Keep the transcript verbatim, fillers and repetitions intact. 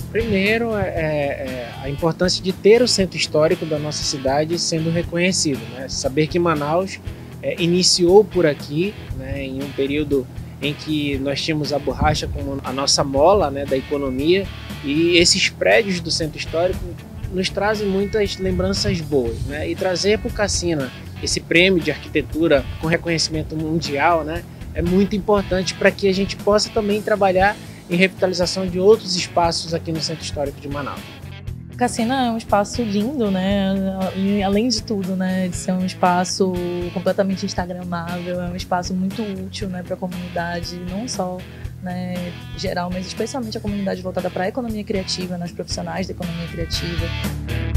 Primeiro, é, é a importância de ter o centro histórico da nossa cidade sendo reconhecido, né? Saber que Manaus é, iniciou por aqui, né, em um período em que nós tínhamos a borracha como a nossa mola, né, da economia, e esses prédios do centro histórico nos trazem muitas lembranças boas, né? E trazer para o Cassina esse prêmio de arquitetura com reconhecimento mundial, né, é muito importante para que a gente possa também trabalhar em revitalização de outros espaços aqui no Centro Histórico de Manaus. Cassina é um espaço lindo, né? E, além de tudo, né, de ser um espaço completamente instagramável, é um espaço muito útil, né, para a comunidade, não só, né, geral, mas especialmente a comunidade voltada para a economia criativa, nas profissionais da economia criativa.